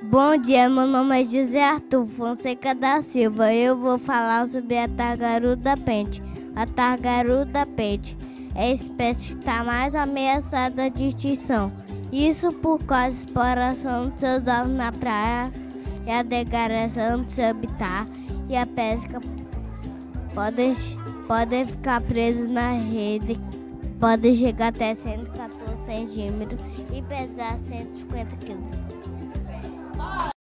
Bom dia, meu nome é José Arthur Fonseca da Silva. Eu vou falar sobre a tartaruga pente. A tartaruga pente é a espécie que está mais ameaçada de extinção. Isso por causa da exploração dos seus ovos na praia e a degradação do seu habitat e a pesca podem ficar presos na rede, podem chegar até 114 centímetros e pesar 150 quilos.